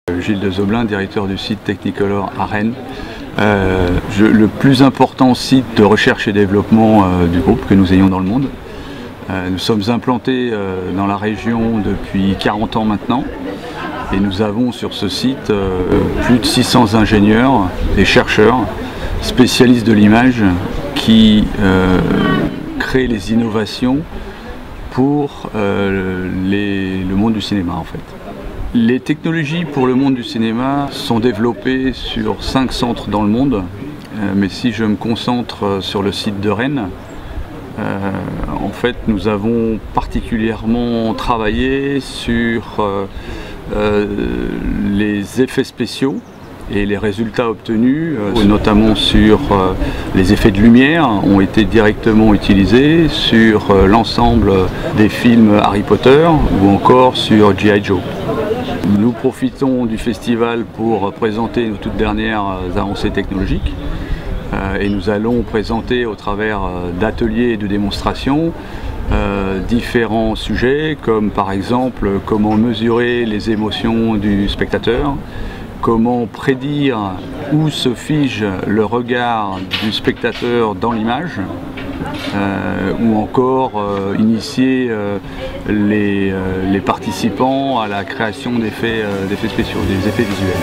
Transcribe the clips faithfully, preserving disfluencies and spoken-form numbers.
Gilles de Zoblin, directeur du site Technicolor à Rennes. Euh, je, le plus important site de recherche et développement euh, du groupe que nous ayons dans le monde. Euh, nous sommes implantés euh, dans la région depuis quarante ans maintenant et nous avons sur ce site euh, plus de six cents ingénieurs et chercheurs spécialistes de l'image qui euh, créent les innovations pour euh, les, le monde du cinéma en fait. Les technologies pour le monde du cinéma sont développées sur cinq centres dans le monde, euh, mais si je me concentre sur le site de Rennes, euh, en fait nous avons particulièrement travaillé sur euh, euh, les effets spéciaux et les résultats obtenus, euh, notamment sur euh, les effets de lumière, ont été directement utilisés sur euh, l'ensemble des films Harry Potter ou encore sur G I Joe. Nous profitons du festival pour présenter nos toutes dernières avancées technologiques euh, et nous allons présenter au travers d'ateliers et de démonstrations euh, différents sujets comme par exemple comment mesurer les émotions du spectateur, comment prédire où se fige le regard du spectateur dans l'image, euh, ou encore euh, initier euh, les, euh, les participants à la création d'effets euh, d'effets spéciaux, des effets visuels.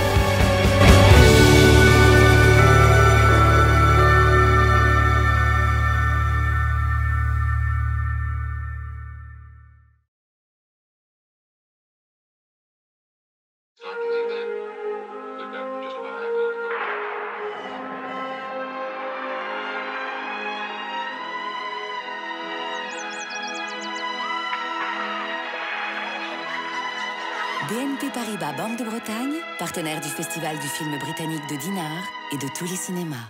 B N P Paribas Banque de Bretagne, partenaire du Festival du film britannique de Dinard et de tous les cinémas.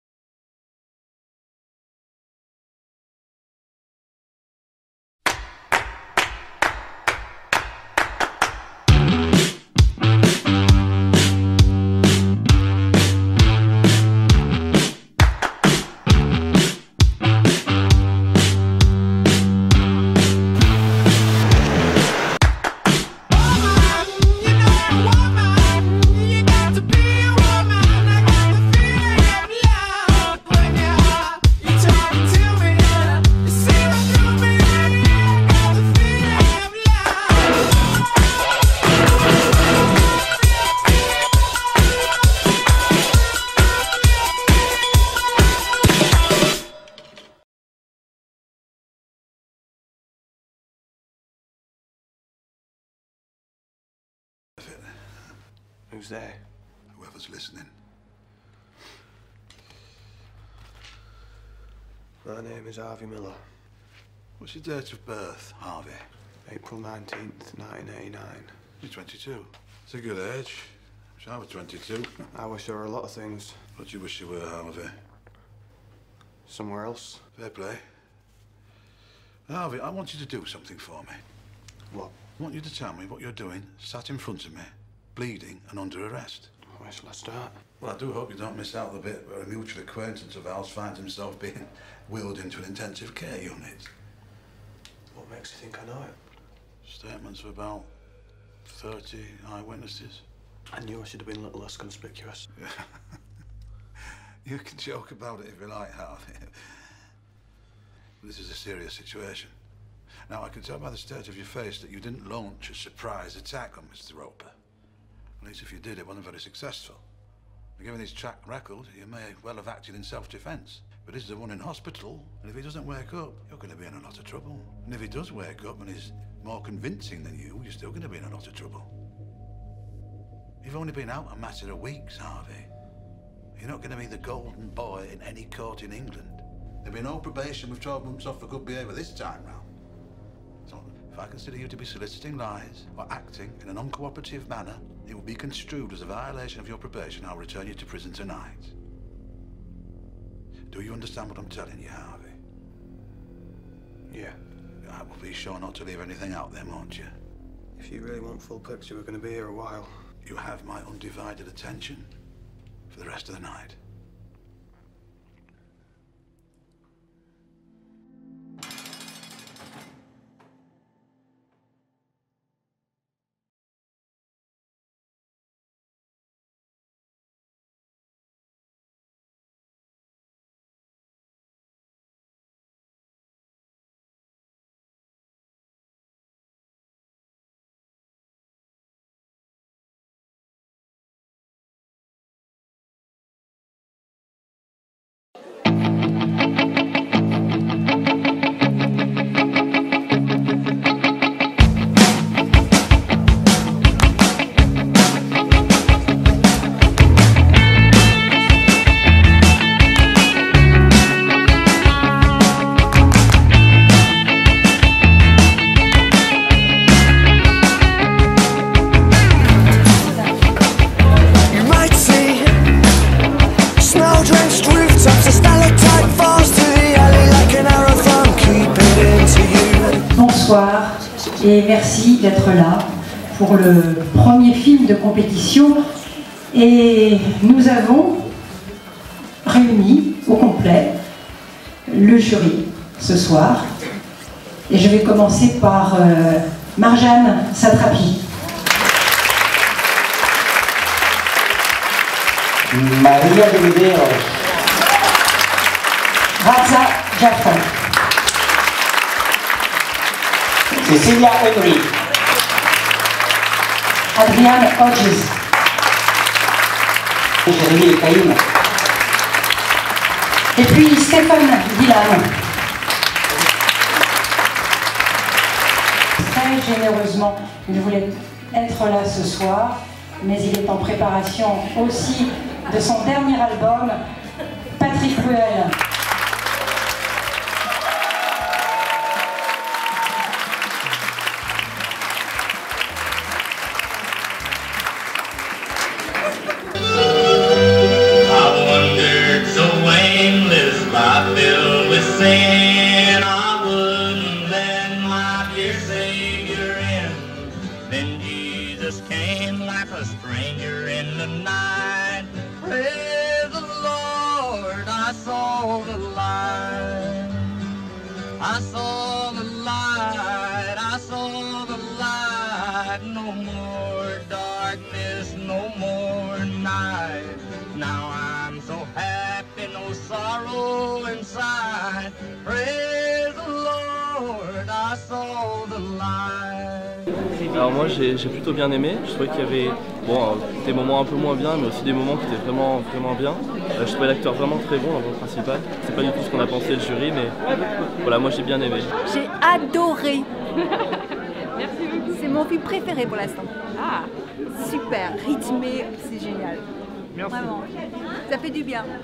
Who's there? Whoever's listening. My name is Harvey Miller. What's your date of birth, Harvey? April nineteenth, nineteen eighty-nine. You're twenty-two. It's a good age. Wish I was twenty-two. I wish there were a lot of things. What do you wish you were, Harvey? Somewhere else. Fair play. Harvey, I want you to do something for me. What? I want you to tell me what you're doing, sat in front of me, bleeding and under arrest. Where shall I start? Well, I do hope you don't miss out the bit where a mutual acquaintance of ours finds himself being wheeled into an intensive care unit. What makes you think I know it? Statements of about thirty eyewitnesses. I knew I should have been a little less conspicuous. You can joke about it if you like, Harvey. This is a serious situation. Now, I can tell by the state of your face that you didn't launch a surprise attack on Mister Roper. At least if you did, it wasn't very successful. Given his track record, you may well have acted in self-defense. But this is the one in hospital, and if he doesn't wake up, you're going to be in a lot of trouble. And if he does wake up and is more convincing than you, you're still going to be in a lot of trouble. You've only been out a matter of weeks, Harvey. You're not going to be the golden boy in any court in England. There'll be no probation with twelve months off for good behaviour this time round. So, if I consider you to be soliciting lies or acting in an uncooperative manner, it will be construed as a violation of your probation. I'll return you to prison tonight. Do you understand what I'm telling you, Harvey? Yeah. I will be sure not to leave anything out there, won't you? If you really want full picture, we're going to be here a while. You have my undivided attention for the rest of the night. d'être là pour le premier film de compétition. Et nous avons réuni au complet le jury ce soir. Et je vais commencer par euh, Marjane Satrapi. Maria de Medeiros. Raza Jaffra. Cecilia Henry. Adrienne Hodges. Jérémy Caïm. Et puis Stéphane Dylan. Très généreusement, il voulait être là ce soir, mais il est en préparation aussi de son dernier album, Patrick Ruel. I saw the light, I saw the light, no more darkness, no more night. Now I'm so happy, no sorrow inside. Praise the Lord, I saw the light. Alors moi j'ai plutôt bien aimé, je trouvais qu'il y avait bon, des moments un peu moins bien mais aussi des moments qui étaient vraiment, vraiment bien. Euh, je trouvais l'acteur vraiment très bon dans le rôle principal. C'est pas du tout ce qu'on a pensé le jury mais voilà, moi j'ai bien aimé. J'ai adoré. Merci beaucoup. C'est mon film préféré pour l'instant. Ah, super, rythmé, c'est génial. Merci. Vraiment, ça fait du bien.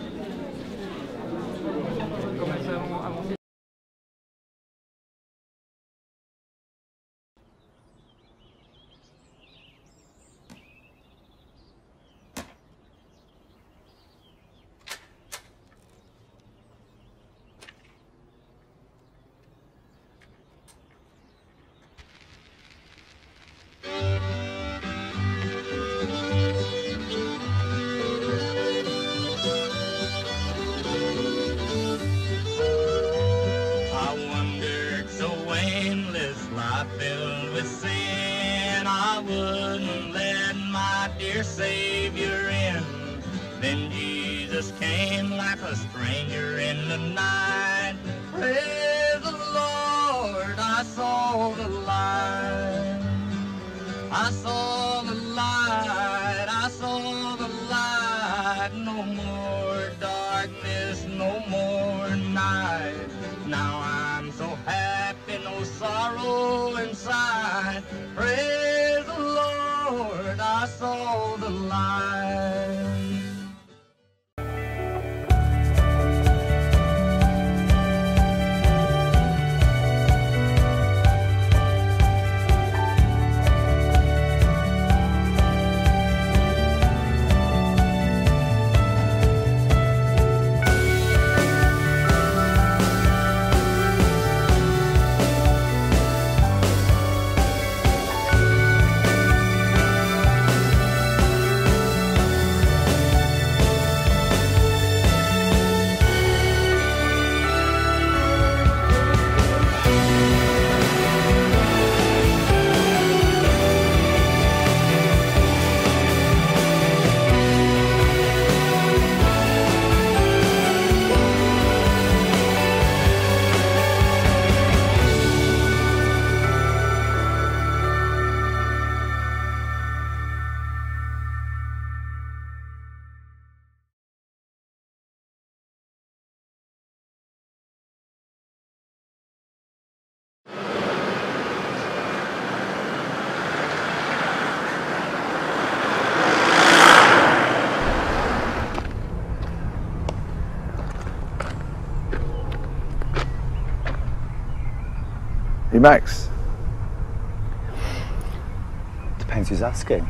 Filled with sin, I wouldn't let my dear Savior in. Then Jesus came like a stranger in the night. Praise the Lord, I saw the light. I saw the light, I saw the light. No more darkness, no more night. Now I'm so happy, no sorrow inside. Praise the Lord, I saw the light. Hey Max. Depends who's asking.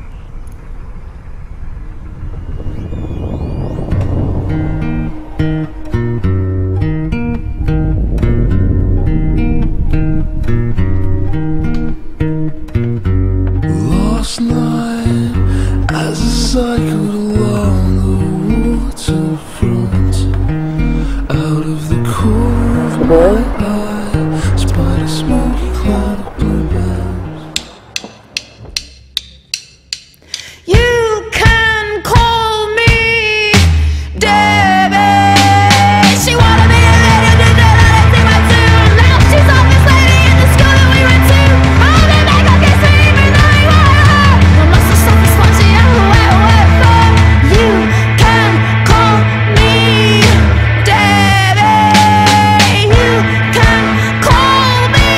cycled along the waterfront, out of the corner of my eye, spied a smoky cloud of bluebells. You can call me Debbie. She wanted me to let her do that, I didn't see my tune. Now she's on this lady in the school that we went to. Oh, they make her kiss me even though he wanted her. I must have stopped the spongy and wet, wet for. You can call me Debbie. You can call me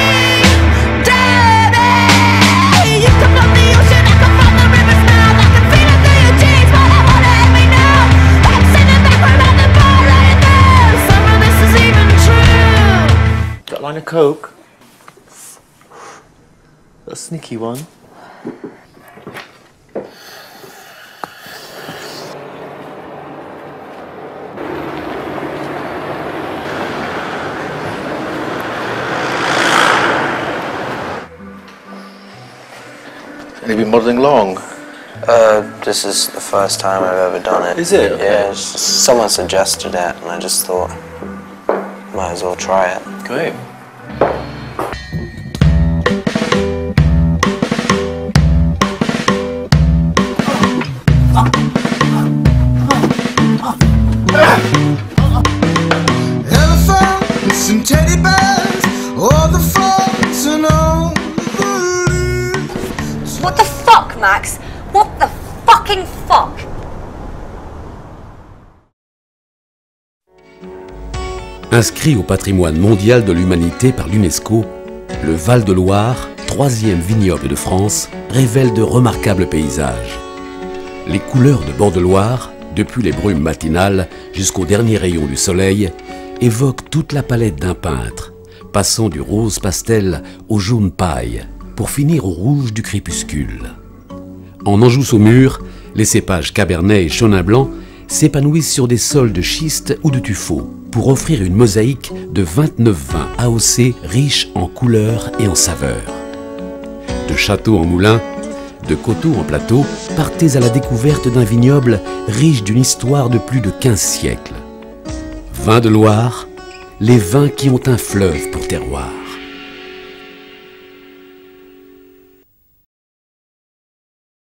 Debbie. You come from the ocean, I come from the river's mouth. I can feel it through your jeans, but I wanna hit me now. I'm sitting back around the bar right there. Some of this is even true. Got a line of Coke? A sneaky one. Have you been modelling long? Uh, this is the first time I've ever done it. Is it? Okay. Yeah, it's just, someone suggested it, and I just thought, might as well try it. Great. Elephants and teddy bears, all the frogs and all the leaves. What the fuck, Max? What the fucking fuck? Inscrit au patrimoine mondial de l'humanité par l'UNESCO, le Val-de-Loire, troisième vignoble de France, révèle de remarquables paysages. Les couleurs de bord de Loire, depuis les brumes matinales jusqu'aux derniers rayons du soleil, évoquent toute la palette d'un peintre, passant du rose pastel au jaune paille, pour finir au rouge du crépuscule. En Anjou-Saumur, les cépages Cabernet et Chenin Blanc s'épanouissent sur des sols de schiste ou de tuffeau, pour offrir une mosaïque de vingt-neuf vins A O C riches en couleurs et en saveurs. De château en moulin, de coteau en plateau, partez à la découverte d'un vignoble riche d'une histoire de plus de quinze siècles. Vins de Loire, les vins qui ont un fleuve pour terroir.